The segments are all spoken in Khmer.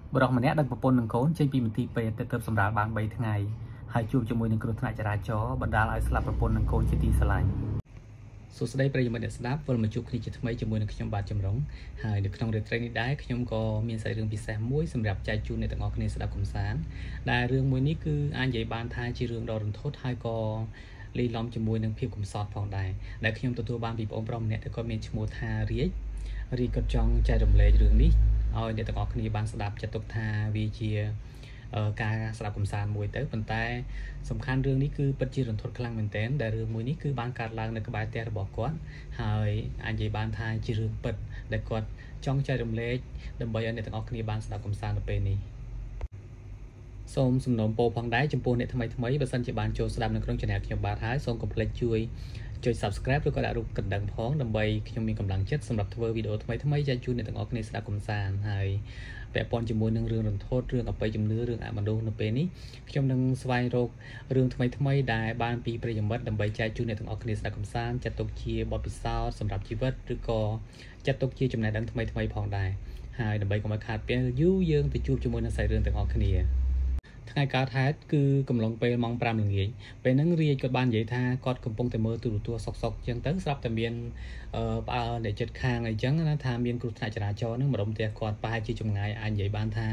បរិះម្នាក់ដឹកប្រពន្ធនឹងកូនចេញពីមន្ទីរពេទ្យទៅទើបសម្រាលបាន3ថ្ងៃហើយជួបជាមួយនឹងគ្រោះថ្នាក់ចរាចរណ៍បណ្ដាលឲ្យស្លាប់ប្រពន្ធនឹងកូនជាទីស្រឡាញ់សួស្តីប្រិយមិត្តអ្នកស្ដាប់វិលមកជួបគ្នាជាថ្មីជាមួយនឹងខ្ញុំបាទចម្រុងហើយនៅក្នុងរាត្រីនេះដែរខ្ញុំក៏មានសាច់រឿងពិសេសមួយសម្រាប់ចែកជូនអ្នកទាំងអស់គ្នាស្ដាប់កម្សាន្តដែលរឿងមួយនេះគឺអាចនិយាយបានថាជារឿងដ៏រន្ធត់ហើយក៏លីឡំជាមួយនឹងភាពកំសត់ផងដែរដែលខ្ញុំទទួលបានពីបងប្រុសម្នាក់ដែលគាត់មានឈ្មោះថារាជគាត់ចង់ចែករំលែករឿងនេះឲ្យអ្នកទាំងអស់គ្នាបានស្ដាប់ចាត់ទុកថាវាជាការស្ដាប់កម្សាន្តមួយទៅប៉ុន្តែសំខាន់រឿងនេះគឺពិតជារន្ធត់ខ្លាំងមែនទែនដែលរឿងមួយនេះគឺបានកើតឡើងនៅក្បែរផ្ទះរបស់គាត់ហើយអាចនិយាយបានថាជារឿងពិតដែលគាត់ចង់ចែករំលែកដើម្បីឲ្យអ្នកទាំងអស់គ្នាបានស្ដាប់កម្សាន្តនៅពេលនេះសូមសំណូមពរផងដែរចំពោះអ្នកថ្មីបើសិនជាបានចូលស្ដាប់នៅក្នុង channel ខ្ញុំបាទហើយសូមកុំភ្លេចជួយចុច subscribe ឬក៏ដាក់រូបកណ្ដឹងផងដើម្បីខ្ញុំមានកម្លាំងចិត្តសម្រាប់ធ្វើវីដេអូថ្មីៗចែកជូនអ្នកទាំងអស់គ្នាស្ដាប់កម្សាន្តហើយពាក់ព័ន្ធជាមួយនឹងរឿងរន្ធត់រឿងអបិយជំនឿរឿងអមនុស្សនៅពេលនេះខ្ញុំនឹងស្វែងរករឿងថ្មីៗដែលបានពីប្រិយមិត្តដើម្បីចែកជូនអ្នកទាំងអស់គ្នាស្ដាប់កម្សាន្តចាត់ទុកជាបទពិសោធន៍សម្រាប់ជីវិតឬក៏ចាត់ទុកជាចំណេះដឹងថ្មីៗផងដែរហើយដើម្បីកុំឲ្យខាតពេលយូរយើងទៅជួបជាមួយនឹងសាច់រឿងទាំងអស់គ្នាថ្ងៃកើតហេតុគឺកំឡុងពេលម៉ោង 5 ល្ងាចពេលហ្នឹងរាជគាត់បាននិយាយថាគាត់កំពុងតែមើលទូរទស្សន៍សុកអញ្ចឹងទៅស្រាប់តែមានផ្អើលអ្នកចិត្តខាងអីចឹងណាថាមានគ្រោះថ្នាក់ចរាចរណ៍ហ្នឹងម្ដុំផ្ទះគាត់ប្រហែលជាចម្ងាយអាចនិយាយបានថា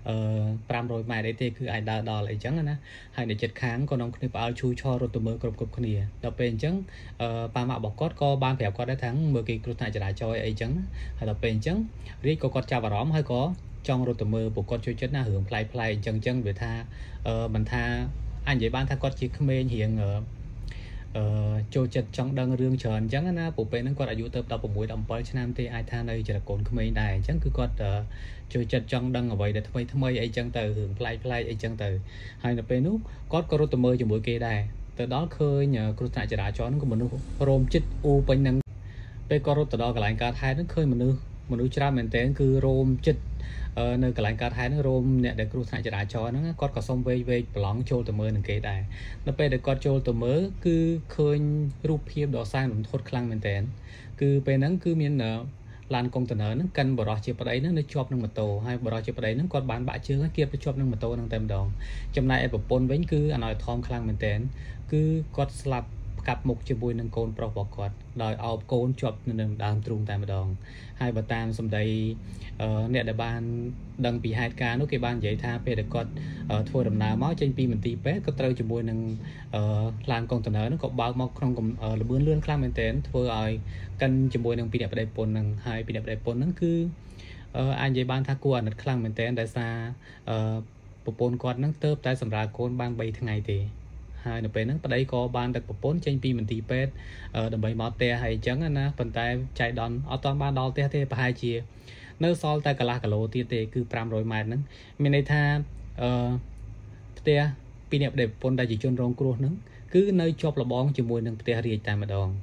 500 ម៉ែត្រអីទេគឺអាចដើរដល់អីចឹងណាហើយអ្នកចិត្តខាងក៏នាំគ្នាផ្អើលឈូឆររត់ទៅមើលគ្រប់គ្នាដល់ពេលអញ្ចឹងប៉ាម៉ាក់របស់គាត់ក៏បានប្រាប់គាត់ដែរថាមើលគេគ្រោះថ្នាក់ចរាចរណ៍អីចឹងហើយដល់ពេលអញ្ចឹងរាជក៏គាត់ចាប់អារម្មណ៍ហើយក៏ចង់រត់ទៅមើលពួកគាត់ជួយចិត្តណារឿងផ្លែអញ្ចឹងវាថាមិនថាអញនិយាយបានថាគាត់ជាក្មេងរៀងចូលចិត្តចង់ដឹងរឿងច្រើនអញ្ចឹងណាពួកពេលហ្នឹងគាត់អាយុទៅ16 17ឆ្នាំទេអាចថានៅជាកូនក្មេងដែរអញ្ចឹងគឺគាត់ចូលចិត្តចង់ដឹងអ្វីដែលថ្មីអីចឹងទៅរឿងផ្លែអីចឹងទៅហើយនៅពេលនោះគាត់ក៏រត់ទៅមើលជាមួយគេដែរទៅដល់ឃើញគ្រោះថ្នាក់ចរាចរណ៍ហ្នឹងក៏មនុស្សរោមចិត្តអ៊ូពេញហ្នឹងពេលគាត់រត់ទៅដល់កន្លែងកើតហេតុហ្នឹងឃើញមនុស្សច្រើនមែនទែនគឺរោមចិត្តនៅកន្លែងកើតហេតុហ្នឹងរោមអ្នកដែលគ្រោះថ្នាក់ចរាចរណ៍ហ្នឹងគាត់ក៏សុំវេកប្រឡងចូលទៅមើលនឹងគេដែរដល់ពេលដែលគាត់ចូលទៅមើលគឺឃើញរូបភាពដ៏សែនរន្ធត់ខ្លាំងមែនទែនគឺពេលហ្នឹងគឺមានឡានកុងតឺន័រហ្នឹងកាន់បរោះជាប្តីហ្នឹងនៅជាប់នឹងម៉ូតូហើយបរោះជាប្តីហ្នឹងគាត់បានបាក់ជើងហើយគៀបទៅជាប់នឹងម៉ូតូហ្នឹងតែម្ដងចំណែកឯប្រពន្ធវិញគឺអណោយធំខ្លាំងមែនទែនគឺគាត់ស្លាប់កាប់មុខជាមួយនឹងកូនប្រុសរបស់គាត់ដោយអោបកូនជាប់នៅនឹងដើមទ្រូងតែម្ដងហើយបើតាមសម្ដីអ្នកដែលបានដឹងពីហេតុការណ៍នោះគេបាននិយាយថាពេលដែលគាត់ធ្វើដំណើរមកចេញពីមន្ទីរពេទ្យក៏ត្រូវជាមួយនឹងឡានកុងតឺន័រនោះក៏បើកមកក្នុងលឿនលឿនខ្លាំងមែនទែនធ្វើឲ្យកិនជាមួយនឹងពីអ្នកប្តីប្រពន្ធនឹងហើយពីអ្នកប្តីប្រពន្ធនឹងគឺអាចនិយាយបានថាគួរអាណិតខ្លាំងមែនទែនដោយសារប្រពន្ធគាត់នឹងទៅតែសម្រាប់កូនបាន3ថ្ងៃទេហើយនៅពេលហ្នឹងប្តីក៏បានដឹកប្រពន្ធចេញពីមន្ទីរពេទ្យដើម្បីមកផ្ទះហើយអញ្ចឹងណាប៉ុន្តែចៃដន្យអត់ទាន់បានដល់ផ្ទះទេប្រហែលជានៅសល់តែកន្លះគីឡូទៀតទេគឺ500 ម៉ែត្រហ្នឹងមានន័យថាផ្ទះពីអ្នកប្តីប្រពន្ធដែលជាជនរងគ្រោះហ្នឹងគឺនៅជាប់លបងជាមួយនឹងផ្ទះរាជតែម្ដង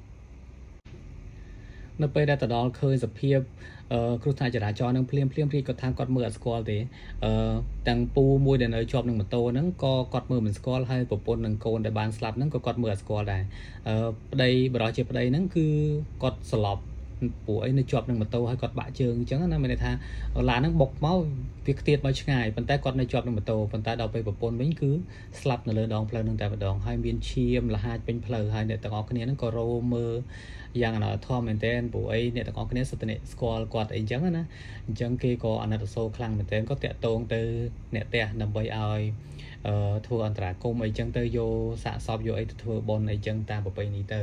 នៅពេលដែលទៅដល់ឃើញសភាពគ្រោះថ្នាក់ចរាចរណ៍នឹងភ្លាមរាជគាត់ថាគាត់មើលអត់ស្គាល់ទេទាំងពូមួយដែលនៅជាប់នឹងម៉ូតូហ្នឹងក៏គាត់មើលមិនស្គាល់ហើយប្រពន្ធនិងកូនដែលបានស្លាប់ហ្នឹងក៏គាត់មើលអត់ស្គាល់ដែរប្តីបរិះជាប្តីហ្នឹងគឺគាត់ស្លាប់ពួកអីនៅជាប់នឹងម៉ូតូហើយគាត់បាក់ជើងអញ្ចឹងណាមានន័យថាឡានហ្នឹងបុកមកវាខ្ទាតមកឆ្ងាយប៉ុន្តែគាត់នៅជាប់នឹងម៉ូតូប៉ុន្តែដល់ពេលប្រពន្ធវិញគឺស្លាប់នៅលើដងផ្លូវហ្នឹងតែម្ដងហើយមានឈាមលហាចពេញផ្លូវហើយអ្នកទាំងអស់គ្នាហ្នឹងក៏រោមើលយ៉ាងអណធមមែនទែនពួកអីអ្នកទាំងអស់គ្នាសុទ្ធតែស្គាល់គាត់អីចឹងណាអញ្ចឹងគេក៏អាណិតអាសូរខ្លាំងមែនទែនក៏តាក់ទងទៅអ្នកផ្ទះដើម្បីឲ្យធ្វើអន្តរាគមន៍អីចឹងទៅយកសាកសពយកអីទៅធ្វើបុណ្យអីចឹងតាមប្រពៃណីទៅ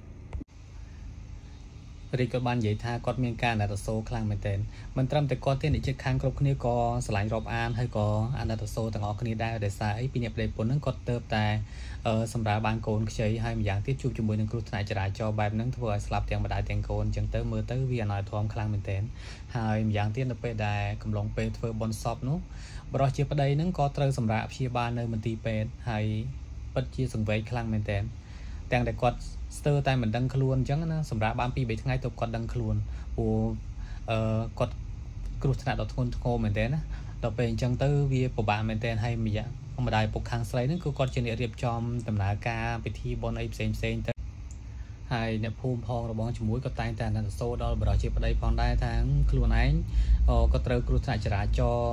រាជក៏បាននិយាយថាគាត់មានការអាណិតអាសូរខ្លាំងមែនទែនមិនត្រឹមតែគាត់ទេអ្នកជិតខាងគ្រប់គ្នាក៏ស្រឡាញ់រាប់អានហើយក៏អាណិតអាសូរទាំងអស់គ្នាដែរដោយសារអីពីអ្នកប្តីប្រពន្ធហ្នឹងគាត់ទៅតែសម្រាប់បានកូនខ្ចីហើយម្យ៉ាងទៀតជួបជាមួយនឹងគ្រោះថ្នាក់ចរាចរណ៍បែបហ្នឹងធ្វើឲ្យស្លាប់ទាំងម្ដាយទាំងកូនអញ្ចឹងទៅមើលទៅវាអណោយធមខ្លាំងមែនទែនហើយម្យ៉ាងទៀតនៅពេលដែលកំឡុងពេលធ្វើបុណ្យសពនោះបរិះជាប្តីហ្នឹងក៏ត្រូវសម្រាប់ព្យាបាលនៅមន្ទីរពេទ្យហើយពិតជាសង្វេគខ្លាំងមែនទែនទាំងតែគាត់ស្ទើរតែមិនដឹងខ្លួនអញ្ចឹងណាសម្រាប់បាន2-3ថ្ងៃទៅគាត់ដឹងខ្លួនព្រោះគាត់គ្រោះថ្នាក់ដ៏ធ្ងន់ធ្ងរមែនទែនណាដល់ពេលអញ្ចឹងទៅវាពិបាកមែនទែនហើយម្ដាយពុកខាងស្រីហ្នឹងគឺគាត់ជាអ្នករៀបចំដំណើរការពិធីបុណ្យអីផ្សេងទៅហើយអ្នកភូមិផងរបងជាមួយក៏តែងតែអាណិតអាសូរដល់បរិះជាប្តីផងដែរថាខ្លួនឯងក៏ត្រូវគ្រោះថ្នាក់ចរាចរណ៍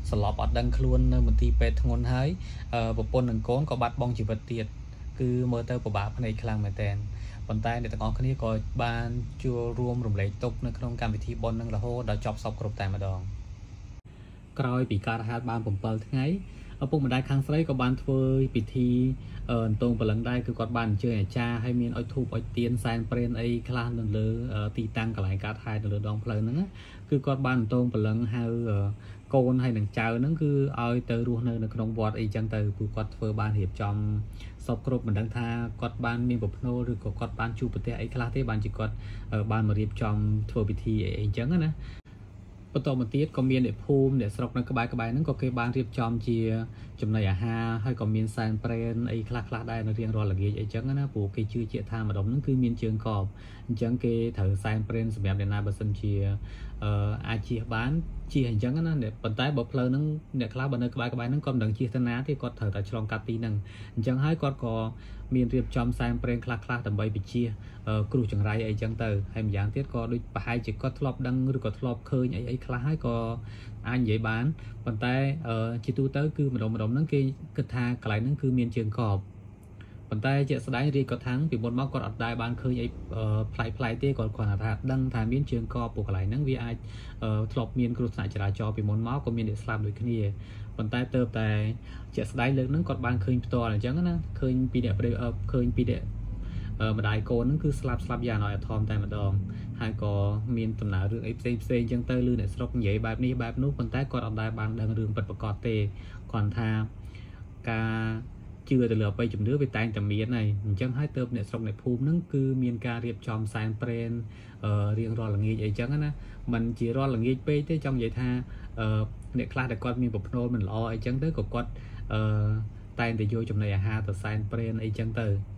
สลบอดดังคล้วนในมณฑีเป็ดทงนหายประปนหนึ่งโกนก็บัดบองจีบเตียดคือเมื่อเตอร์ประบาพในคลังแมแตนบนใต้ในตะกอนคนนี้ก็บานจัวรวมรวมไหลตกในขนมการวิธีบนนั่งละโหดจอบสอบกรบแต่มาดองกรอยปีการหาบานผมเปิลทั้งไงปุ่มบันไดคางไซก็บานเฟยปิธีตรงปลังได้คือกอดบานเจอจ้าให้มีอ้อยทูบอ้อยเตียนแซนเปรนไอคลานนั่นเลยตีตังกับหลายการไทยนั่นเลยดองเพลินนั่นนะคือกอดบานตรงปลังให้โกนให้หนังเจ้านั่นคือเอาเตอรูนในขนมบอดไอจังเตอคือกอดเฟอบานเหียบจอมสอบกรบเหมือนดังท่ากอดบานมีบบโนหรือกอดบานชูปเตไอคลาเทบานจิกอดบานมาเรียบจอมเฟอปิธีไอจังนะประตูมันตีก็มีเด็กภูมิเด็กสระนักกระบายนั่นก็เคยบานเรียบจอมเจียจำนายอาให้ก็มีแซนเปรนไอ้คลาได้ในเรียงรอหลักเยี่ยไอ้จังนะปู่เคยชื่อเจียทามาดมนั่นคือมีเชิงกอบจังเคยถือแซนเปรนสมัยเดนาบัสันเชียอาเจียบ้านเชียจังนะเด็กปัจจัยบอกเพลินนั่งเด็กคลาบันเนกระบายนั่นก็ดังเชียธนาที่ก็ถือแต่ฉลองกาตีนั่งจังให้ก็มีเรียบจอมแซนเปรนคลาแต่ใบปิเชียครูจังไรไอ้จังเตอร์ให้อย่างเทียก็ด้วยปลายจิก็ทลบดังหรือก็ทลบเคยไอ้คลาให้ก็อันใหญ่บ้านปัจจัยจิตูเตอร์คือมาดมนั่งคือกระทากลายนั่นคือมีเชิงกอบปัจจัยเจสได้เรียกก็ทั้งปีบนมากก็อัดได้บ้านเคยไอ้พลายเต้ก่อนอาถรรพ์ดังทางมีเชิงกอบปกไหลนั่งวีไอทลบมีนครูสายจราจรปีบนมากก็มีเด็กสลับโดยขี้นี่ปัจจัยเติมแต่เจสได้เลิกนั่งกดบ้านเคยตัวอะไรจังนะเคยปีเดียเคยปีเดียมาได้โกนนั่นคือสลับยาหน่อยทอมแต่มาดองให้ก็มีตำหนาเรื่องไอ้เซนจังเตอร์ลือเนี่ยสลบใหญ่แบบนี้แบบนู้นคนใต้ก็เอาได้บางดังเรื่องปัดประกอบเตะก่อนทากาเชื่อแต่เหลือไปจุ่มเนื้อไปแต่งแต่เมียนnàyจังให้เติมเนี่ยสลบในภูมินั่นคือมีการเรียบจอมแซนเปรนเรียงรอหลังงี้ไอ้จังนะมันจีรอหลังงี้ไปที่trong vậy thaเนี่ยคลาดแต่ก่อนมีแบบโน้มันรอไอ้จังเตอร์ก็กดแต่งแต่โยจุ่มในอาแต่แซนเปรนไอ้จังเตอร์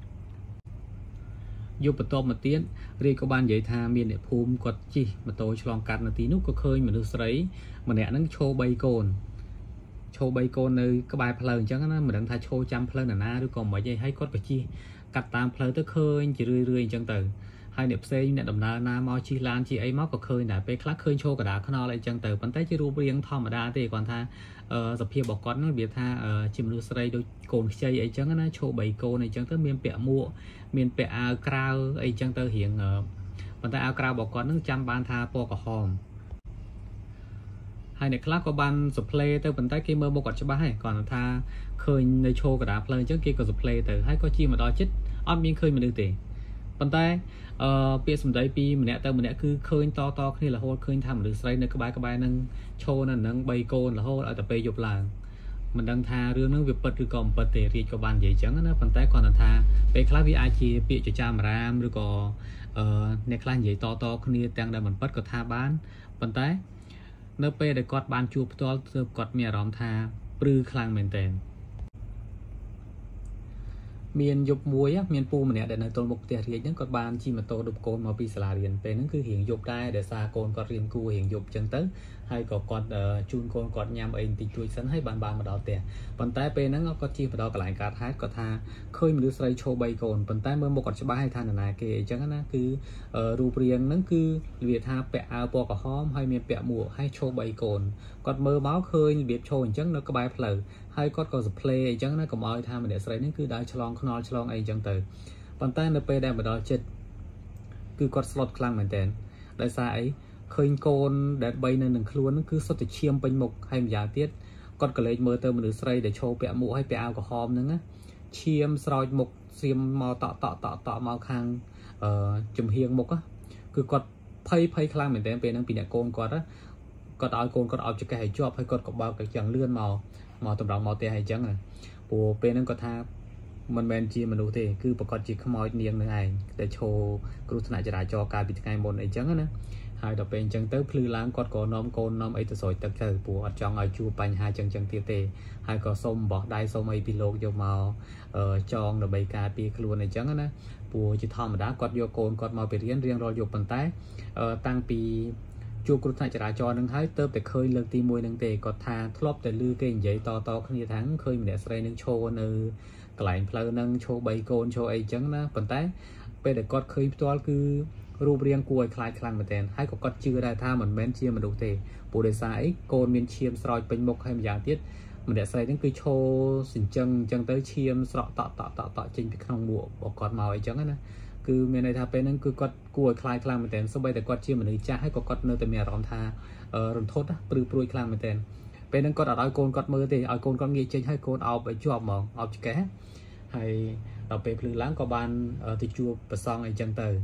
ยุบประตูมาเตี้ยนเรียกบ้านใหญ่ทามีเนี่ยภูมิกดจีมาโตฉลองกัดนาทีนุกก็เคยเหมือนดูใสมันเนี่ยนั่งโชว์ใบโกนในกระบายเพลิงจังนะเหมือนดังทาโชว์จำเพลิงหน้าดูก่อนหมายใจให้กดไปจีกัดตามเพลิงตัวเคยจีเรื่อยจังเตอให้เนี่ยเซนเนี่ยดำนาหน้ามอชีลานจีไอ้มอก็เคยเนี่ยไปคลักเคยโชว์กระดาษขนอะไรจังเตอปันใต้จีรูเรียงทอมดาเตก่อนทาสับเพียบอกก่อนนั่นเบียทาจิมดูใสโดยโกนใจไอ้จังนะโชว์ใบโกนในจังเตอเมียนเปียมัวมีนเปะเอากราวไอ้จังเตอเหียงปันแต่เอากราวบอกก่อนนึกจำบานทาปอกระหอมให้ในคลาสก็บันสุเพลเตอปันแต่เกมเมอร์บอกก่อนจะบ้าให้ก่อนทาเคยในโชว์กระดาษเพลินจังเกมก็สุเพลเตอให้ก็จีมาดอจิตออดมีเคยมาดูเตะปันแต่เปียสมใจปีมันเนี่ยเตอมันเนี่ยคือเคยต่อนี่แหละโหดเคยทำหรือใส่ในกระบายนั่งโชว์นั่นนั่งใบโกนละโหดเอาแต่ไปหยบลางมันดังทาเรื่องนั้นวิปหรือกอมปฏิริกบาลใหญ่จังนะปันแต่ก่อนทาไปคลาสวิอาชีเปียจะจามรามหรือก็ในคลาสใหญ่ต่อคนนี้แต่งได้เหมือนปัดก็ทาบ้านปันแต่เนื้อเปย์ได้กอดบานจูบตัวเติมกอดเมียร้อมทาปรือคลางเหม็นเตนเมียนยบมวยเมียนปูมันเนี่ยเดี๋ยวในต้นบกเตียเรียนยังกอดบานชีมาโตดุบโกนมาปีสลาเรียนเป็นนั่นคือเหียงยบได้เดี๋ยวซาโกนกอดเรียนกูเหียงยบจังเตอให้กอดจูนโกนกอดยำเองติดจุยสันให้บานมาดาวเตะปันแต่เป็นนั่งก็ชีมาดาวกลายการท้ายก็ทาเคยมีดูใส่โชว์ใบโกนปันแต่เมื่อบอกกอดชบ้าให้ทานนาเกจังนะคือรูปเรียงนั่นคือเวียทาเปะเอาปอกระห้อมให้เมียนเปะหมวกให้โชว์ใบโกนกอดเมื่อเมาส์เคยเบียดโชว์จังนักกระบายเพลย์ให้ก็สเพลย์จังนะก็มอยทามันเดี๋ยวใส่นั่นคือได้ฉลองขนอนฉลองไอจังเตอปันแต่ในเปย์ได้มาดาวจิตคือกอดสลอตคลังเหมือนเดิมได้ใส่เคยโกนแดดใบในหนึ่งคล้วนนั่นคือสติเชียมเป็นหมกให้มันยาเตี้ยกอดกระเลยเมื่อเติมมันหรือใส่เดี๋ยวโชว์เปะหมูให้เปะเอากับหอมนึงนะเชียมสลอยหมกเชียมมอต่อมาคางจุ่มเฮียงหมกอ่ะคือกอดไพ่คลังเหมือนเดิมเป็นนั่งปีเนี่ยโกนกอดนะกอดเอาโกนกอดเอาจะแก่ให้จอบให้กอดกับเบากับอย่างเลื่อนเมาตำรองเมาเตะให้จังเลยปูเป็นนั่งก็ทามันเป็นจีมันดูเตะคือประกอบจีขโมยเนียงหนึ่งไงแต่โชว์กรุธนาจราจรการปิดไงบนไอ้จังนะหายต่อเป็นจังเตอร์พลือล้างกอดก่อน้อมโกนน้อมไอ้ตัวสวยตะเกียบปูอัดจองไอ้จูปัญหาจังเตะหายก่อส้มบอกได้ส้มไอ้พิโลกโยมาจองต่อใบกาปีครัวในจังนะปูจะทอมดากอดโยโกนกอดมาไปเรียงรอโยปันแต่ตั้งปีจูกรุธนาจราจรนึงหายเติมแต่เคยเลิกตีมวยนึงเตะกอดทาทลบแต่ลือเก่งใหญ่ต่อขณีทั้งเคยมีแต่ใส่นึงโชว์กลายเพลนั่งโชว์ใบโกนโชว์ไอ้จังนะปันแต่ไปแต่กอดเคยตัวคือรูปเรียงกลัวคลายคลังมาแทนให้ก็ชื่อได้ถ้าเหมือนแมนเชียมันดูเตะปูเดซ่าโกนเมียนเชียมสลอยเป็นมกให้มันอย่างติดมันเดี๋ยวใส่นั่นคือโชว์สินจังเตอเชียมสระต่อจริงไปข้างบวกบอกกอดเมาไอ้จังนะคือเมียในทาเป็นนั่นคือกอดกลัวคลายคลังมาแทนสบายแต่กอดเชียมมันเลยจะให้กอดเนื้อแต่เมียร้อนทารันทดนะปลุยคลังมาแทนเป็นนั่นกอดเอาโกนกอดมือเตะเอาโกนกอดงี้เจนให้โกนเอาไปจวบมองเอาแกให้เราไปพลือล้างกบานติจูประซองไอ้จังเตอ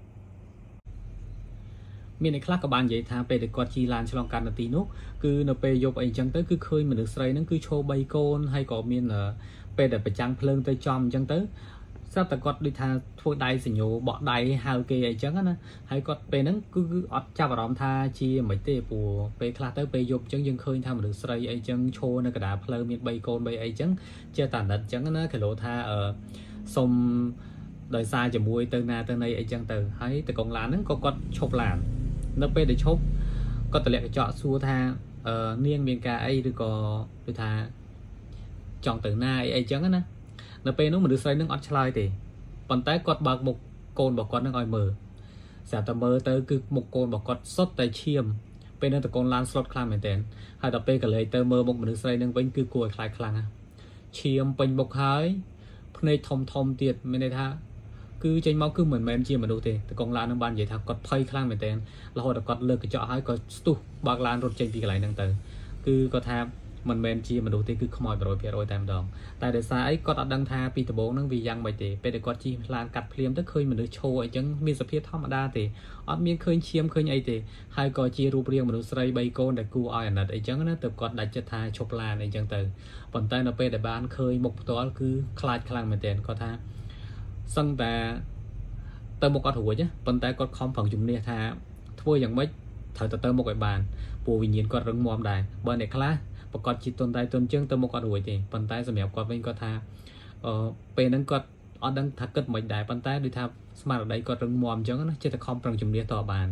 มีในคลาสกับบานใหญ่ทางไปเด็กกอดจีลานฉลองการตีนุคือเราไปยกไอ้จังเตอคือเคยเหมือนเด็กใส่นั่นคือโชว์ใบโกนให้ก่อมีนไปเด็กไปจังเพลิงไปจอมจังเตอทราบแต่กอดด้วยทางทั่วใดสิโยบ่ใดฮาวเกย์ไอ้จังนะให้กอดไปนั่นคืออดจับรอมทาจีไม่เตะปูไปคลาสเตอไปยกจังยังเคยทำเหมือนเด็กใส่ไอ้จังโชว์ในกระดาษเพลิงมีใบโกนใบไอ้จังเจ้าตาดัดจังนะคือโลทาสมโดยซาจะมวยเตอร์นาเตอร์ในไอ้จังเตอให้แต่กองล้านนั้นก็กอดชกล้านนับไปได้ชกก็ตะเลียกเจาะซัวทาเนียงเมียนกาไอ้หรือก็หรือทาจองเตอร์นาไอ้จังนะนับไปนู้นมันดูใส่นึงอดชลายตีปันแต่กอดบากหมกโกนบอกกอดนึงอ้อยมือแสบตะเมอเตอคือหมกโกนบอกกอดสดแต่เชียมเป็นนั่นแต่กองล้านสลดคลามเหมือนเดิมให้ต่อไปก็เลยเตอร์เมอร์หมกมันดูใส่นึงเป็นคือกลัวคลายคลังเชียมเป็นบกหายในทอมเตียดไม่ได้ท่าคือใจเมาคือเหมือนแมนเชียมาดูเตะแต่กองลานน้ำบานใหญ่ท่ากดไพ่คลั่งเหมือนเดิมเราหดกดเลิกกระเจาะให้ก็สตูบางลานรถใจปีกไหลนั่งเตอคือก็ท่ามันแมนเชียมาดูเตะคือขโมยไปโรยเพียโรยตามดองแต่เดี๋ยวซ้ายก็ตัดดังท่าปีตะโบนั่งวียังใบเตะไปแต่กดจีลานกัดเพลียมถ้าเคยมันดูโชว์ไอ้จังมีสเปียร์ธรรมดาเตะอดมีเคยเชียมเคยไอเตะให้ก็จีรูปเรียงมันดูใส่ใบโกนแต่กูอ่อยอันนั้นไอ้จังนะเติบกดดัดจะท่าชกลานไอ้จังเตอปันแต่เราไปแต่บ้านเคยหมกตัวคือคลาดคลั่งเหมือนเดิมก็ท่าซึ่งแต่เติมmộtกอดหัวchứปันแต่กอดคอมฝั่งจุ่มเนี่ยท่าทั่วอย่างไม่เถิดเติมmột cái bànปูวิญญาณกอดรึงมอมได้บอลเนี่ยคลาประกอบจิตตนใดตนเชื่องเติมmộtกอดหัวจีปันแต่สมัยกอดเป็นกอดท่าเป็นนั้นกอดอดดังทักเกิดไม่ได้ปันแต่ด้วยท่าสมาร์ทใดกอดรึงมอมจังนะเจตคอมฝั่งจุ่มเนี่ยต่อบาน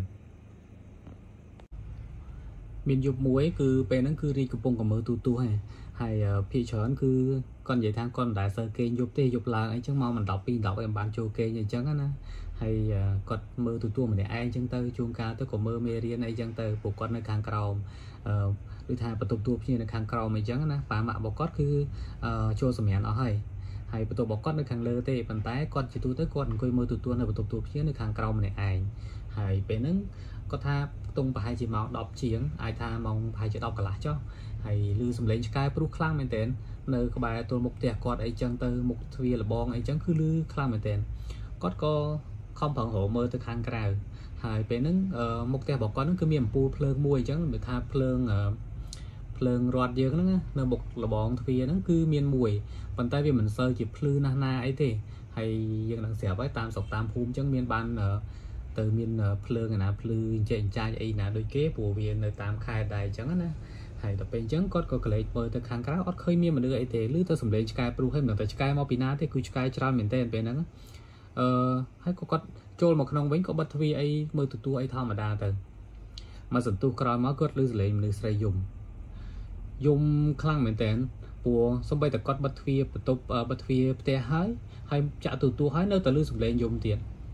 มีนยุบมวยคือเป็นนั้นคือรีกุปงกับมือตัวให้พี่เฉินคือcon vậy thang con đại sơ kê dục tê dục là ấy chẳng mau mình đọc em bạn cho kê như chẳng á hay con mơ tụi mình để ai chẳng tới chuông ca tới còn mơ mê riêng ấy chẳng tới buộc con nơi càng cầu đôi thang bắt tụt như là càng cầu mình chẳng á bà mạ bọc cót cứ cho sầm nhàn ở hay bắt tụt bọc cót nơi càng lơ tê bàn tay con chỉ tôi tới con coi mơ tụi này bắt tụt như nơi càng cầu mình để ai hay bên nứng có tha tung bài chỉ màu đọc chiến ai tha mong bài chỉ đọc cả lá cho hay lưu sầm lấy cái pro khlang mình tên nơi các bài tôi một tiệc cọt ấy chân từ một thuyền là bong ấy chẳng cứ lưu khlang mình tên cọt có không phận hộ mơ từ khang cào hay bên nứng một tiệcบอก con nó cứ miền pu phơn mùi chẳng được tha phơn rọt dơ nó nơi một là bong thuyền nó cứ miền mùi bàn tay vì mình sơ chỉ phư na ấy thì hay dân đang xẻo với tam sọc tam phum chẳng miền ban từ miền phơn là phư trên trai ấy là đôi kế bùa viên nơi tam khai đài chẳng á hay tập bên chẳng có cái bơi từ khang cá ót khơi miên mà đưa ấy thế lưới tôi sầm lên sky pro hay mình tới sky mau pina thế cứ sky tra miền tây bên đó hay có trôi một nông bánh có bắt vi ấy mưa tụt tua ấy thao mà đa từ mà dần tu cày máu cốt lưới lên lưới xây dùng khang miền tây bùa xong bây giờ có bắt vi tè hay chạ tụt tua hay nơi từ lưới sầm lên dùng tiền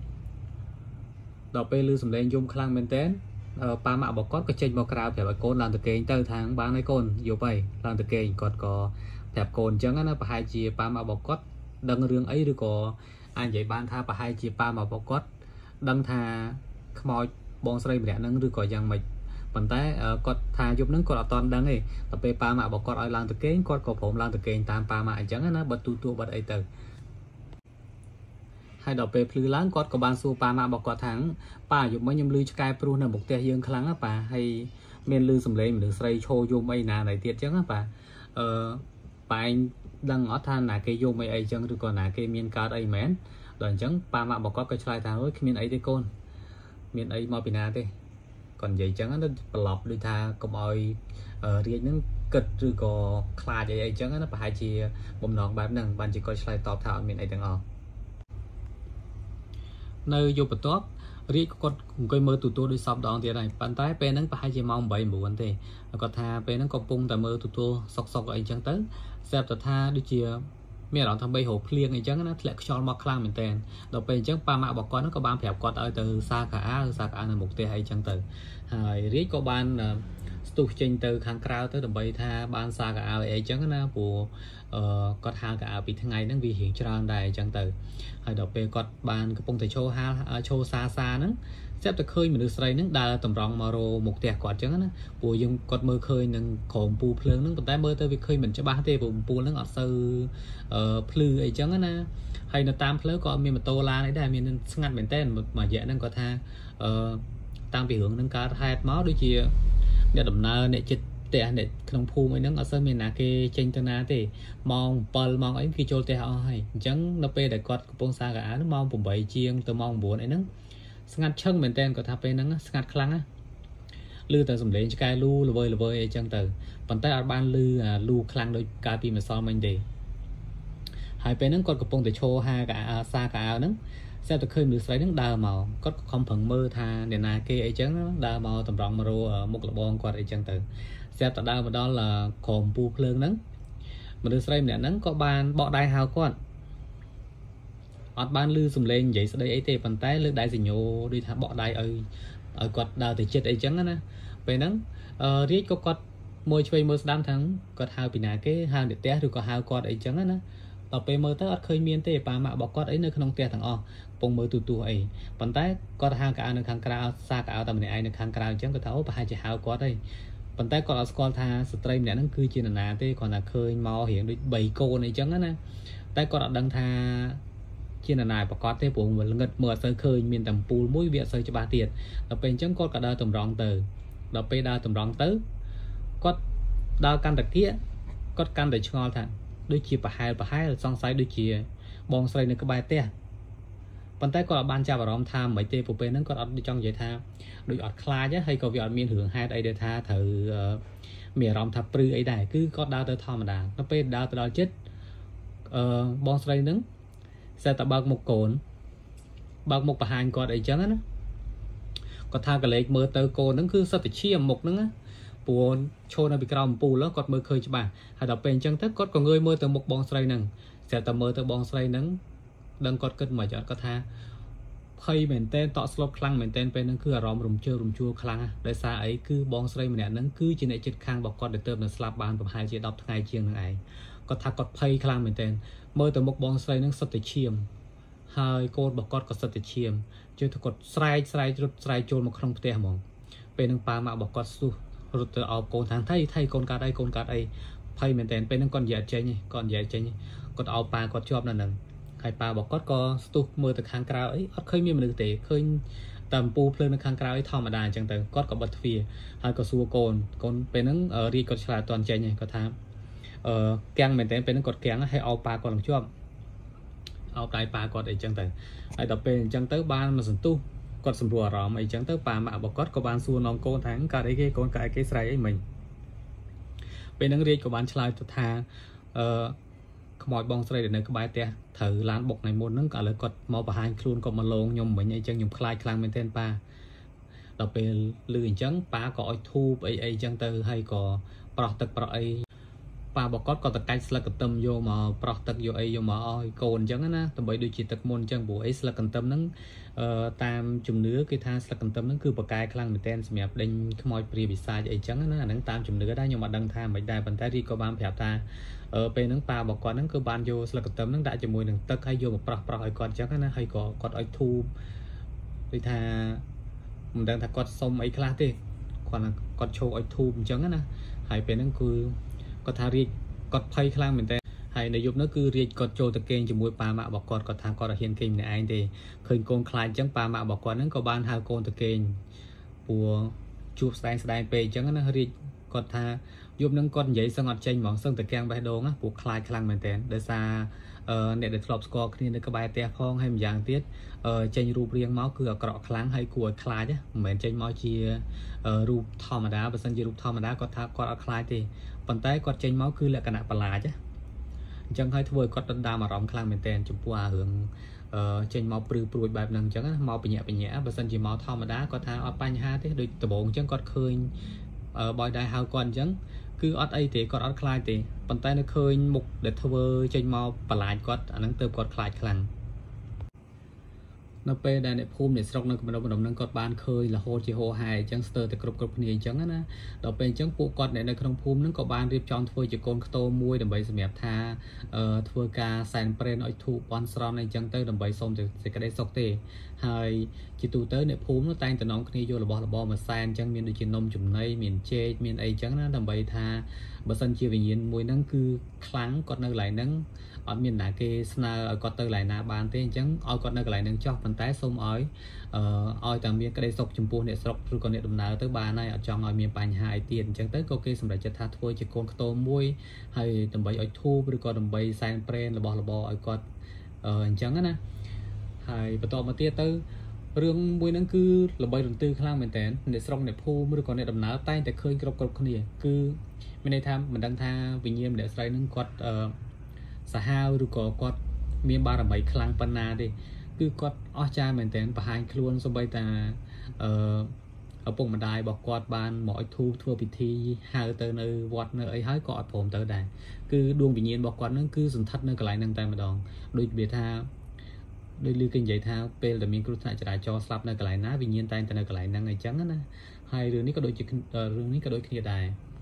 đọc bên lưới sầm lên dùng khang miền tâyปาหมาบอกก็เชนบอกกราวแบบโกนลานตะเกียงเตอร์ทางบางในโกนอยู่ไปลานตะเกียงกอดก็แบบโกนจังนะปะไฮจีปาหมาบอกก็ดังเรื่องไอ้หรือก็อันใหญ่บ้านท่าปะไฮจีปาหมาบอกก็ดังท่าขโมยบองสไลด์แบบนั้นหรือก็ยังไม่ปันแต่ก็ท่ายุบนั้นก็ตอนดังไอ้แต่ไปปาหมาบอกก็เอาลานตะเกียงก็ผมลานตะเกียงตามปาหมาจังนะบัดตัวบัดไอเตอร์ให้ดอกไปพลือล้างกอดกับบานซูปามาบอกกอดถังป่าอยู่ไม่ยมลือสกายปรูนะบุกเตียยืงครั้งอ่ะป่าให้เมียนลือสำเร็จหรือใส่โชว์ยมไอ้นาไหนเตี้ยจังอ่ะป่าไปดังอ๋อท่านนาเกยมไอ้จังหรือก่อนนาเกเมียนการไอ้แมนหลังจังปามาบอกกอดก็ชายทางว่าเมียนไอ้เตโกนเมียนไอ้มาปีนาเต้ก่อนใหญ่จังนั้นปลอบด้วยทากบอยเรียนนั้นเกิดหรือก็คลาใหญ่จังนั้นป่าให้ชีบ่มนองแบบหนึ่งบันจีก็ชายตอบถามเมียนไอ้จังอ๋อnơi vô bật top riết có coi mơ tụt tua đi sập đòn thì này bàn tay pe nắng phải chỉ mong bảy mùa anh thì có tha pe nắng có pung tại mơ tụt tua sọc ấy chẳng tới xem tụt tha đi chia មានអារម្មណ៍ថាបីហូបភ្លៀងអីចឹងណាធ្លាក់ខ្យល់មកខ្លាំងមែនតើដល់ពេលអញ្ចឹងប៉ាម៉ាក់របស់គាត់ហ្នឹងក៏បានប្រាប់គាត់ឲ្យទៅសាកអានៅមុខផ្ទះអីចឹងទៅហើយរាជក៏បានស្ទុះចេញទៅខាងក្រៅទៅដើម្បីថាបានសាកអាអីចឹងណាព្រោះគាត់ហាលកៅអៅពីថ្ងៃហ្នឹងវារៀងច្រើនដែរអញ្ចឹងទៅហើយដល់ពេលគាត់បានកំពុងតែឈោហាលឈោសាហ្នឹងស្រាប់តែឃើញមនុស្សស្រីហ្នឹងដើរតម្រង់មករោមុខផ្ទះគាត់អញ្ចឹងណាព្រោះយើងគាត់មើលឃើញនឹងក្រោមពូភ្លើងហ្នឹងប៉ុន្តែមើលទៅវាឃើញមិនច្បាស់ទេព្រោះពូហ្នឹងអត់សូវភ្លឺអីចឹងណាហើយនៅតាមផ្លូវក៏អត់មានម៉ូតូឡានអីដែរមានស្ងាត់មែនតើមួយរយៈហ្នឹងគាត់ថាតាំងពីរឿងហ្នឹងកើតហេតុមកដូចជាអ្នកដំណើរអ្នកចិត្តផ្ទះអ្នកក្នុងភូមិអីហ្នឹងអត់សូវមានណាគេចេញទៅណាទេម៉ោង7ម៉ោងអីគេចូលផ្ទះអស់ហើយអញ្ចឹងនៅពេលដែលគាត់កំពុងសាកអាហ្នឹងម៉ោង8ជាងទៅម៉ោង9អីហ្នឹងស្ងាត់ឈឹងមែនតើគាត់ថាពេលហ្នឹងស្ងាត់ខ្លាំងណាឮតែសំឡេងឆ្កែលូល្វើអីចឹងទៅប៉ុន្តែអត់បានឮលូខ្លាំងដូចកាលពីម្សិលមិញទេហើយពេលហ្នឹងគាត់កំពុងតែឈោហាសាកអាវហ្នឹងស្រាប់តែឃើញមនុស្សស្រីហ្នឹងដើរមកគាត់ក៏ខំប្រឹងមើលថាអ្នកណាគេអីចឹងដើរមកតម្រង់មករោមុខលបងគាត់អីចឹងទៅស្រាប់តែដើរមកដល់ក្រោមពូភ្លើងហ្នឹងមនុស្សស្រីម្នាក់ហ្នឹងក៏បានបកដៃហៅគាត់អត់បានឮសំឡេងនិយាយស្ដីអីទេប៉ុន្តែលើកដៃសញ្ញោដូចថាបកដៃឲ្យគាត់ដើរទៅចិត្តអីចឹងណាពេលហ្នឹងរាជក៏គាត់មួយឆ្វេងមើលស្ដាំថាគាត់ហៅពីណាគេហៅអ្នកផ្ទះឬក៏ហៅគាត់អីចឹងណាដល់ពេលមើលទៅអត់ឃើញមានទេប៉ាម៉ាក់របស់គាត់អីនៅក្នុងផ្ទះទាំងអស់កំពុងមើលទូទស្សន៍អីប៉ុន្តែគាត់ហៅកៅអៅនៅខាងក្រៅសាកៅអៅតែម្នាក់ឯងនៅខាងក្រៅអញ្ចឹងគាត់ថាអូប្រហែលជាហៅគាត់អីប៉ុន្តែគាត់អត់ស្គាល់ថាស្ត្រីម្នាក់ហ្នឹងគឺជានរណាទេគាត់ថាឃើញមករៀងដូច3កូនអីចឹងណាតែគាត់អត់ដឹងថាជានរណាប្រកាសទេព្រោះវាល្ងឹតមើលអត់សូវឃើញមានតែអំពូលមួយវាអត់សូវច្បាស់ទៀតដល់ពេលអញ្ចឹងគាត់ក៏ដើរតម្រង់ទៅដល់ពេលដើរតម្រង់ទៅគាត់ដើរកាន់តាគៀគាត់កាន់តែឆ្ងល់ថាដូចជាប្រហែលសង្ស័យដូចជាបងស្រីនៅក្បែរផ្ទះប៉ុន្តែគាត់អត់បានចាប់អារម្មណ៍ថាមិនទេព្រោះពេលហ្នឹងគាត់អត់ចង់និយាយថាដូចអត់ខ្លាចហើយក៏វាអត់មានរឿងហេតុអីដែលថាត្រូវមានអារម្មណ៍ថាព្រឺអីដែរគឺគាត់ដើរទៅធម្មតាដល់ពេលដើរទៅដល់ចិត្តបងស្រីហ្នឹងស្អាតតែបើកមុខកូនបើកមុខបង្ហាញគាត់អីចឹងណាគាត់ថាកលេចមើលទៅកូនហ្នឹងគឺសិតតែឈាមមុខហ្នឹងណាព្រោះឈរនៅពីក្រោមអំពូលគាត់មើលឃើញច្បាស់ហើយដល់ពេលអញ្ចឹងទៅគាត់ក៏ងើយមើលទៅមុខបងស្រីហ្នឹងស្រាប់តែមើលទៅបងស្រីហ្នឹងដឹងគាត់គិតមិនអត់គាត់ថាភ័យមែនតើតក់ស្លុតខ្លាំងមែនតើពេលហ្នឹងគឺអារម្មណ៍រំជើបរំជួលខ្លាំងដោយសារអីគឺបងស្រីម្នាក់ហ្នឹងគឺជាអ្នកជិតខាងរបស់គាត់ដែលទៅស្លាប់បានប្រហែលជា10ថ្ងៃជាងហ្នឹងឯងគាត់ថាគាត់ភ័យខ្លាំងមែនតើមើលទៅមុខបងស្រីហ្នឹងសុទ្ធតែឈាមហើយកូនរបស់គាត់ក៏សុទ្ធតែឈាមជឿថាគាត់ស្រែករត់ស្រែកចូលមកក្នុងផ្ទះហ្មងពេលហ្នឹងប៉ាម៉ាក់របស់គាត់ស្ទុះរត់ទៅអោបកូនថាថៃកូនកាត់អីភ័យមែនតើពេលហ្នឹងគាត់និយាយចេញគាត់អោបប៉ាគាត់ជាប់នៅហ្នឹងហើយប៉ារបស់គាត់ក៏ស្ទុះមើលទៅខាងក្រៅអីអត់ឃើញមានមនុស្សទេឃើញតែអំពូលភ្លើងនៅខាងក្រៅអីធម្មតាអញ្ចឹងទៅគាត់ក៏បិទទ្វារហើយក៏សួរកូនពេលហ្នឹងរាជគាត់ឆ្លើយអត់ទាន់ចេញទេគាត់ថាគាំងមែនតើពេលហ្នឹងគាត់គាំងហើយអោបប៉ាគាត់ឡើងជាប់អោបដៃប៉ាគាត់អីចឹងទៅហើយដល់ពេលអញ្ចឹងទៅបានមកសន្ទុះគាត់សម្រួលអារម្មណ៍អីចឹងទៅប៉ាម៉ាក់របស់គាត់ក៏បានសួរនាំកូនថាកើតអីគេកូនកើតអីគេស្រែកអីមិញពេលហ្នឹងរាជក៏បានឆ្លើយទៅថាខ្មោចបងស្រីដែលនៅក្បែរផ្ទះត្រូវឡានបុកថ្ងៃមុនហ្នឹងក៏ឥឡូវគាត់មកបង្ហាញខ្លួនគាត់មកលងខ្ញុំមិញអីចឹងខ្ញុំខ្លាចខ្លាំងមែនទែនប៉ាដល់ពេលឮអញ្ចឹងប៉ាក៏អុជធូបអីចឹងទៅហើយក៏ប្រោះទឹកប្រោះអីប៉ារបស់គាត់ក៏តកាច់ស្លឹកកន្ទឹមយកមកប្រោះទឹកយកអីយកមកឲ្យកូនអញ្ចឹងណាដើម្បីដូចជាទឹកមុនអញ្ចឹងព្រោះអីស្លឹកកន្ទឹមហ្នឹងតាមជំនឿគេថាស្លឹកកន្ទឹមហ្នឹងគឺបកកែខ្លាំងមែនទែនសម្រាប់ដេញខ្មោចព្រាយពិសាចអីចឹងណាអាហ្នឹងតាមជំនឿដែរខ្ញុំអត់ដឹងថាមិនដែរប៉ុន្តែរីក៏បានប្រាប់ថាពេលហ្នឹងប៉ារបស់គាត់ហ្នឹងគឺបានយកស្លឹកកន្ទឹមហ្នឹងដាក់ជាមួយនឹងទឹកហើយយកមកប្រោះឲ្យគាត់អញ្ចឹងណាហើយក៏គាត់ឲ្យធូបដូចថាមិនដឹងថាគាត់សុំអីខ្លះទេគាត់ឈោឲ្យធូបអញ្ចឹងណាហើយពេលហ្នឹងគឺគាត់ថារាជគាត់ភ័យខ្លាំងមែនតើហើយនៅយប់នោះគឺរាជគាត់ចូលទៅគេងជាមួយប៉ាម៉ាក់របស់គាត់គាត់ថាគាត់អត់ហ៊ានគេងម្នាក់ឯងទេឃើញកូនខ្លាចអញ្ចឹងប៉ាម៉ាក់របស់គាត់ហ្នឹងក៏បានហៅកូនទៅគេងព្រោះជួបស្ដែងពេកអញ្ចឹងណារាជគាត់ថាយប់ហ្នឹងគាត់និយាយសឹងអត់ចេញហ្មងសឹងតែកាំងបេះដូងណាព្រោះខ្លាចខ្លាំងមែនតើដោយសារអ្នកដែលធ្លាប់ស្គាល់គ្នានៅក្បែរផ្ទះផងហើយម្យ៉ាងទៀតចេញរូបរាងមកគឺអាក្រក់ខ្លាំងហើយគួរឲ្យខ្លាចមិនមែនចេញមកជារូបធម្មតាបើសិនជារូបធម្មតាគាត់ថាគាត់អត់ខ្លាចទេប៉ុន្តែគាត់ចេញមកគឺលក្ខណៈប្រឡាចអញ្ចឹងហើយធ្វើឲ្យគាត់ដណ្ដើមអារម្មណ៍ខ្លាំងមែនទែនចំពោះអារឿងចេញមកព្រឺព្រួយបែបហ្នឹងអញ្ចឹងមកបញ្ញាបើសិនជាមកធម្មតាគាត់ថាអត់បញ្ហាទេដូចដំបូងអញ្ចឹងគាត់ឃើញបយដៃហៅគាត់អញ្ចឹងគឺអត់អីទេគាត់អត់ខ្លាចទេប៉ុន្តែនៅឃើញមុខដែលធ្វើចេញមកបន្លាចគាត់អាហ្នឹងទៅគាត់ខ្លាចខ្លាំងនៅពេលដែលអ្នកភូមិអ្នកស្រុកនៅកម្រិតម្ដុំហ្នឹងគាត់បានឃើញរហូតជាហោហែអញ្ចឹងស្ទើរតែគ្រប់គ្នាអញ្ចឹងណាដល់ពេលអញ្ចឹងពួកគាត់នៅក្នុងភូមិហ្នឹងក៏បានរៀបចំធ្វើជាកូនខ្ទមមួយដើម្បីសម្រាប់ថាធ្វើការសែនព្រេនឲ្យធូបបន់ស្រន់អីចឹងទៅដើម្បីសូមសេចក្តីសុខទេហើយជាទូទៅអ្នកភូមិតែងតំណងគ្នាយករបស់របរមកសែនអញ្ចឹងមានដូចជានំចំណីមានចេកមានអីចឹងណាដើម្បីថាបើសិនជាវិញ្ញាណមួយហ្នឹងគឺខ្លាំងគាត់នៅកន្លែងហ្នឹងអត់មានណាគេស្នើឲ្យគាត់ទៅកន្លែងណាបានទេអញ្ចឹងឲ្យគាត់នៅកន្លែងហ្នឹងចោះប៉ុន្តែសូមឲ្យតែមានក្តីសុខចំពោះអ្នកស្រុកឬក៏អ្នកដំណើរទៅបានហើយអត់ចង់ឲ្យមានបញ្ហាអីទៀតអញ្ចឹងទៅក៏គេសម្រេចចិត្តថាធ្វើជាកូនខ្ទមមួយហើយដើម្បីឲ្យធូបឬក៏ដើម្បីសែនព្រេនរបស់របរឲ្យគាត់អញ្ចឹងណាហើយបន្តមកទៀតទៅរឿងមួយហ្នឹងគឺល្បីរន្ទឺខ្លាំងមែនតើអ្នកស្រុកអ្នកភូមិឬក៏អ្នកដំណើរតែងតែឃើញគ្រប់គ្នាគឺមានន័យថាមិនដឹងថាវិញ្ញាណម្នាក់ស្រីហ្នឹងគាត់សាហាវឬក៏គាត់មានបារមីខ្លាំងប៉ុណ្ណាទេគឺគាត់អស្ចារ្យមែនតើបង្ហាញខ្លួនសូម្បីតែឪពុកម្ដាយរបស់គាត់បានមកឲ្យធូបធ្វើពិធីហៅទៅនៅវត្តនៅអីហើយក៏អត់ព្រមទៅដែរគឺដួងវិញ្ញាណរបស់គាត់ហ្នឹងគឺសន្ធិដ្ឋនៅកន្លែងហ្នឹងតែម្ដងដូចវាថាដោយលឺគេនិយាយថាពេលដែលមានគ្រោះថ្នាក់ចរាចរណ៍ស្លាប់នៅកន្លែងណាវិញ្ញាណតែងតែនៅកន្លែងហ្នឹងអញ្ចឹងណាហើយរឿងនេះក៏ដូចគ្នាដែរ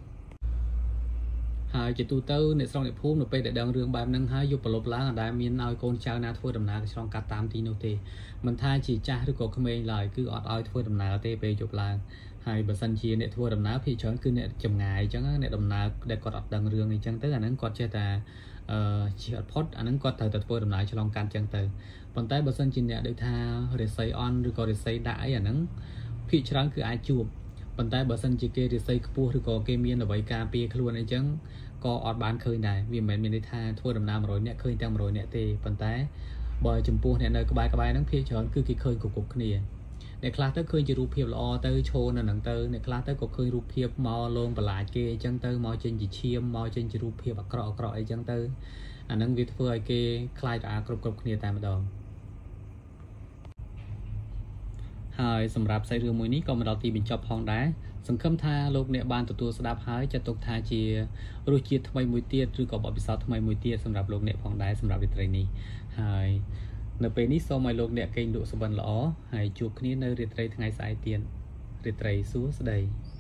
ហើយជាទូទៅអ្នកស្រុកអ្នកភូមិនៅពេលដែលដឹងរឿងបែបហ្នឹងហើយយកប្រឡប់ឡើងអត់ដែលមានឲ្យកូនចៅណាធ្វើដំណើរឆ្លងកាត់តាមទីនោះទេមិនថាជាចាស់ឬក៏ក្មេងឡើយគឺអត់ឲ្យធ្វើដំណើរទេពេលយប់ឡើងហើយបើសិនជាអ្នកធ្វើដំណើរភាគច្រើនគឺអ្នកចម្ងាយអញ្ចឹងអ្នកដំណើរដែលគាត់អត់ដឹងរឿងអីចឹងទៅអាហ្នឹងគាត់ចេះតែជាអត់ផុតអាហ្នឹងគាត់ត្រូវតែធ្វើដំណើរឆ្លងកាត់ចឹងទៅប៉ុន្តែបើសិនជាអ្នកដូចថារិស័យអន់ឬក៏រិស័យដាក់អីអាហ្នឹងភាគច្រើនគឺអាចជួបប៉ុន្តែបើសិនជាគេរិស័យខ្ពស់ឬក៏គេមានអ្វីការពារខ្លួនអីចឹងក៏អត់បានឃើញដែរវាមិនមែនមានន័យថាធ្វើដំណើរ100នាក់ឃើញទាំង100នាក់ទេប៉ុន្តែបើចំពោះអ្នកនៅក្បែរហ្នឹងភាគច្រើនគឺគេឃើញគ្រប់គ្នាអ្នកខ្លះទៅឃើញជារូបភាពល្អទៅឈរនៅហ្នឹងទៅអ្នកខ្លះទៅក៏ឃើញរូបភាពមកលងបន្លាចគេអញ្ចឹងទៅមកចេញជាឈាមមកចេញជារូបភាពអាក្រក់អីអញ្ចឹងទៅអាហ្នឹងវាធ្វើឲ្យគេខ្លាចរអាគ្រប់គ្នាតែម្ដងហើយសម្រាប់សាច់រឿងមួយនេះក៏មកដល់ទីបញ្ចប់ផងដែរសង្ឃឹមថាលោកអ្នកបានទទួលស្ដាប់ហើយចាត់ទុកថាជារសជាតិថ្មីមួយទៀតឬក៏បទពិសោធន៍ថ្មីមួយទៀតសម្រាប់លោកអ្នកផងដែរសម្រាប់រាត្រីនេះហើយនៅពេលនេះសូមឲ្យលោកអ្នកគេងលក់សុបិនល្អហើយជួបគ្នានៅរាត្រីថ្ងៃស្អែកទៀតរាត្រីសួស្ដី